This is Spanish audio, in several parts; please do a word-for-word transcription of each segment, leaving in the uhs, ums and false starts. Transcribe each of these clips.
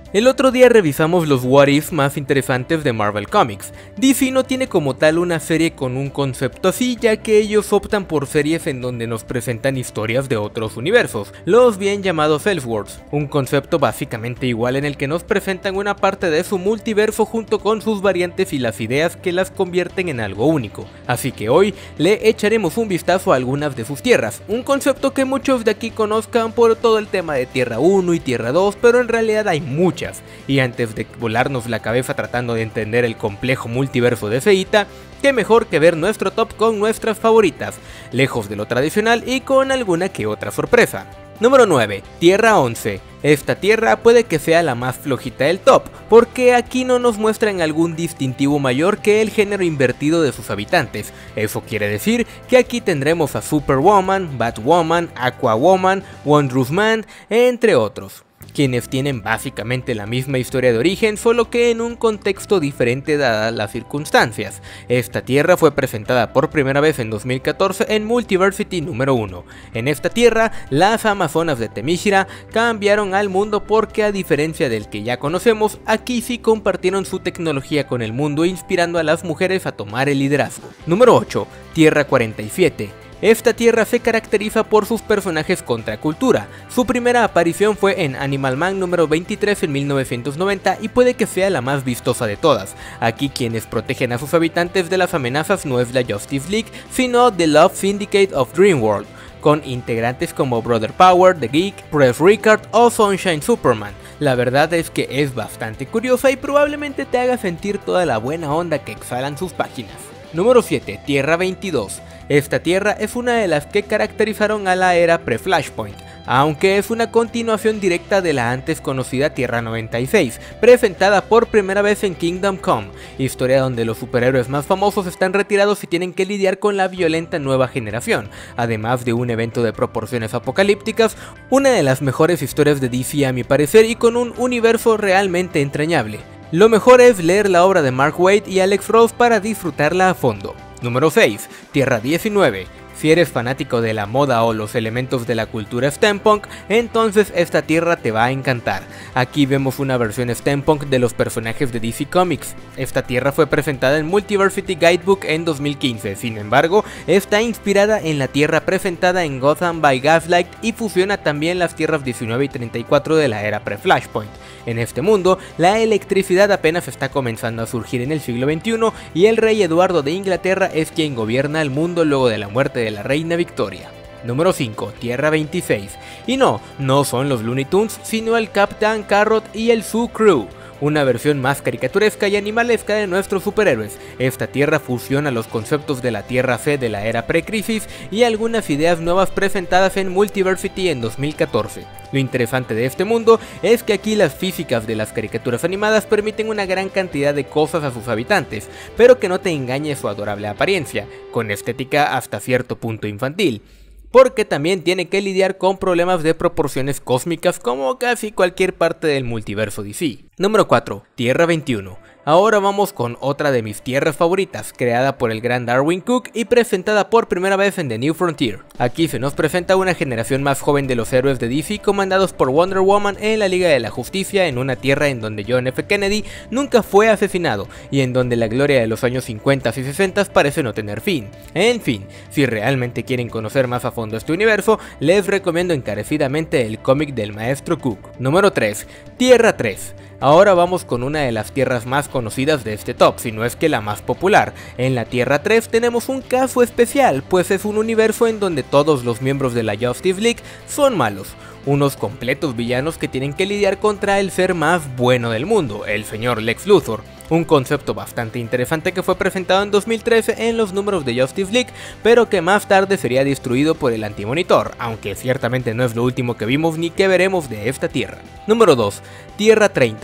El otro día revisamos los what if más interesantes de Marvel Comics. D C no tiene como tal una serie con un concepto así, ya que ellos optan por series en donde nos presentan historias de otros universos, los bien llamados Elseworlds, un concepto básicamente igual en el que nos presentan una parte de su multiverso junto con sus variantes y las ideas que las convierten en algo único. Así que hoy le echaremos un vistazo a algunas de sus tierras, un concepto que muchos de aquí conozcan por todo el tema de Tierra uno y Tierra dos, pero en realidad hay muchas. Y antes de volarnos la cabeza tratando de entender el complejo multiverso de Seita, qué mejor que ver nuestro top con nuestras favoritas, lejos de lo tradicional y con alguna que otra sorpresa. Número nueve. Tierra once. Esta tierra puede que sea la más flojita del top, porque aquí no nos muestran algún distintivo mayor que el género invertido de sus habitantes. Eso quiere decir que aquí tendremos a Superwoman, Batwoman, Aquawoman, Wondrous Man, entre otros, quienes tienen básicamente la misma historia de origen, solo que en un contexto diferente dadas las circunstancias. Esta tierra fue presentada por primera vez en dos mil catorce en Multiversity número uno. En esta tierra, las amazonas de Themyscira cambiaron al mundo porque, a diferencia del que ya conocemos, aquí sí compartieron su tecnología con el mundo, inspirando a las mujeres a tomar el liderazgo. Número ocho. Tierra cuarenta y siete. Esta tierra se caracteriza por sus personajes contracultura. Su primera aparición fue en Animal Man número veintitrés en mil novecientos noventa y puede que sea la más vistosa de todas. Aquí quienes protegen a sus habitantes de las amenazas no es la Justice League, sino The Love Syndicate of Dreamworld, con integrantes como Brother Power, The Geek, Press Ricard o Sunshine Superman. La verdad es que es bastante curiosa y probablemente te haga sentir toda la buena onda que exhalan sus páginas. Número siete. Tierra veintidós. Esta tierra es una de las que caracterizaron a la era pre-Flashpoint, aunque es una continuación directa de la antes conocida Tierra noventa y seis, presentada por primera vez en Kingdom Come, historia donde los superhéroes más famosos están retirados y tienen que lidiar con la violenta nueva generación, además de un evento de proporciones apocalípticas, una de las mejores historias de D C a mi parecer y con un universo realmente entrañable. Lo mejor es leer la obra de Mark Waid y Alex Ross para disfrutarla a fondo. Número seis. Tierra diecinueve. Si eres fanático de la moda o los elementos de la cultura steampunk, entonces esta tierra te va a encantar. Aquí vemos una versión steampunk de los personajes de D C Comics. Esta tierra fue presentada en Multiversity Guidebook en dos mil quince, sin embargo, está inspirada en la tierra presentada en Gotham by Gaslight y fusiona también las tierras diecinueve y treinta y cuatro de la era pre-Flashpoint. En este mundo, la electricidad apenas está comenzando a surgir en el siglo veintiuno y el rey Eduardo de Inglaterra es quien gobierna el mundo luego de la muerte de la reina Victoria. Número cinco. Tierra veintiséis. Y no, no son los Looney Tunes, sino el Captain Carrot y el Zoo Crew, una versión más caricaturesca y animalesca de nuestros superhéroes. Esta tierra fusiona los conceptos de la Tierra C de la era pre-crisis y algunas ideas nuevas presentadas en Multiversity en dos mil catorce. Lo interesante de este mundo es que aquí las físicas de las caricaturas animadas permiten una gran cantidad de cosas a sus habitantes, pero que no te engañe su adorable apariencia, con estética hasta cierto punto infantil, porque también tiene que lidiar con problemas de proporciones cósmicas como casi cualquier parte del multiverso D C. Número cuatro. Tierra veintiuno. Ahora vamos con otra de mis tierras favoritas, creada por el gran Darwin Cook y presentada por primera vez en The New Frontier. Aquí se nos presenta una generación más joven de los héroes de D C comandados por Wonder Woman en la Liga de la Justicia, en una tierra en donde John F. Kennedy nunca fue asesinado y en donde la gloria de los años cincuenta y sesenta parece no tener fin. En fin, si realmente quieren conocer más a fondo este universo, les recomiendo encarecidamente el cómic del maestro Cook. Número tres. Tierra tres. Ahora vamos con una de las tierras más conocidas de este top, si no es que la más popular. En la Tierra tres tenemos un caso especial, pues es un universo en donde todos los miembros de la Justice League son malos, unos completos villanos que tienen que lidiar contra el ser más bueno del mundo, el señor Lex Luthor. Un concepto bastante interesante que fue presentado en dos mil trece en los números de Justice League, pero que más tarde sería destruido por el Antimonitor, aunque ciertamente no es lo último que vimos ni que veremos de esta tierra. Número dos. Tierra treinta.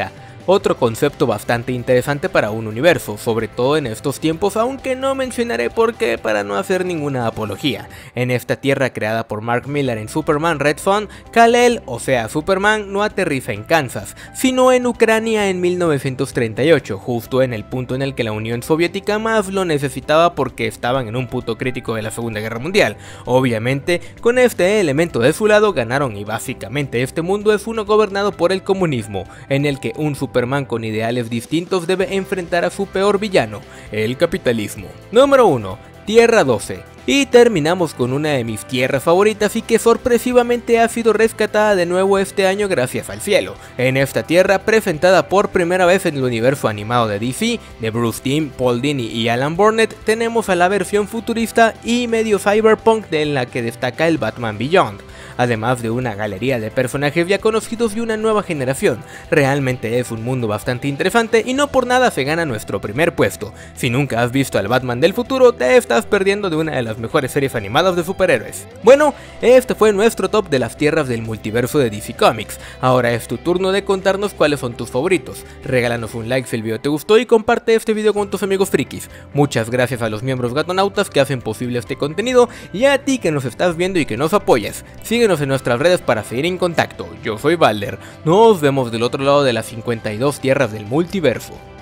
Otro concepto bastante interesante para un universo, sobre todo en estos tiempos, aunque no mencionaré por qué para no hacer ninguna apología. En esta tierra creada por Mark Millar en Superman Red Son, Kal-El, o sea Superman, no aterriza en Kansas, sino en Ucrania en mil novecientos treinta y ocho, justo en el punto en el que la Unión Soviética más lo necesitaba porque estaban en un punto crítico de la Segunda Guerra Mundial. Obviamente, con este elemento de su lado ganaron y básicamente este mundo es uno gobernado por el comunismo, en el que un Superman con ideales distintos debe enfrentar a su peor villano, el capitalismo. Número uno. Tierra doce. Y terminamos con una de mis tierras favoritas y que sorpresivamente ha sido rescatada de nuevo este año gracias al cielo. En esta tierra, presentada por primera vez en el universo animado de D C, de Bruce Timm, Paul Dini y Alan Burnett, tenemos a la versión futurista y medio cyberpunk en la que destaca el Batman Beyond. Además de una galería de personajes ya conocidos y una nueva generación. Realmente es un mundo bastante interesante y no por nada se gana nuestro primer puesto. Si nunca has visto al Batman del futuro, te estás perdiendo de una de las mejores series animadas de superhéroes. Bueno, este fue nuestro top de las tierras del multiverso de D C Comics. Ahora es tu turno de contarnos cuáles son tus favoritos. Regálanos un like si el video te gustó y comparte este video con tus amigos frikis. Muchas gracias a los miembros gatonautas que hacen posible este contenido y a ti que nos estás viendo y que nos apoyas. Sigue Síguenos en nuestras redes para seguir en contacto. Yo soy Balder. Nos vemos del otro lado de las cincuenta y dos tierras del multiverso.